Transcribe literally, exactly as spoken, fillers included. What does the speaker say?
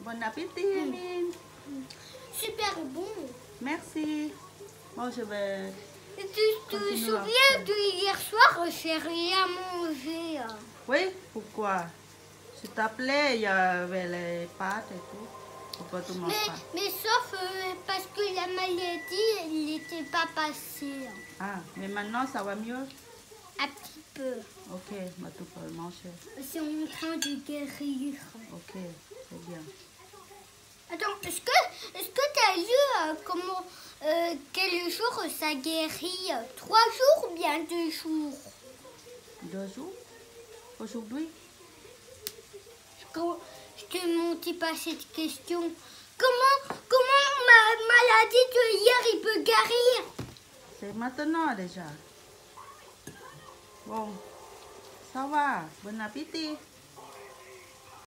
Bon appétit, Eline. Super bon. Merci. Bon, je vais... Tu te souviens de hier soir, j'ai rien mangé. Oui, pourquoi? Je t'appelais, il y avait les pâtes et tout. Pourquoi tu manges Mais, pas? mais sauf euh, parce que la maladie, elle n'était pas passée. Ah, mais maintenant ça va mieux? Un petit peu. Ok, bah, tu peux le manger. C'est en train de guérir. Ok, c'est bien. Attends, est-ce que est-ce que tu as lu euh, comment euh, quel jour ça guérit? Trois jours ou bien deux jours? Deux jours? Aujourd'hui? Quand je te montais pas cette question. Comment comment ma maladie de hier il peut guérir? C'est maintenant déjà. Bon, ça va. Bon appétit.